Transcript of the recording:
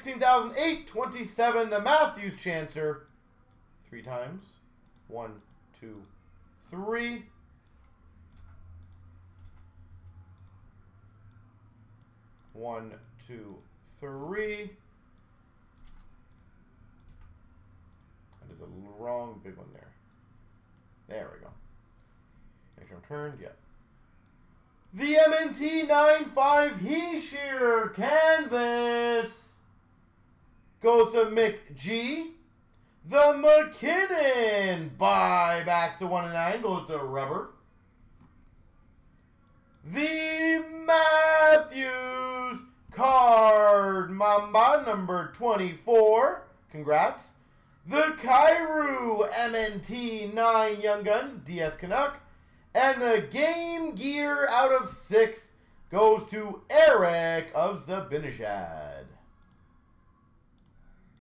16,827, the Matthews Chancer. 3 times. 1, 2, 3. One, two, three. I did the wrong big one there. There we go. Make sure I'm turned. Yep. The M&T 9.5 He-Shear Canvas goes to Mick G. The McKinnon buybacks to 1 and 9 goes to Rubber. The Matthews Card Mamba number 24. Congrats. The Kairu MNT 9 Young Guns DS Canuck. And the Game Gear out of 6 goes to Eric of Zabinajad.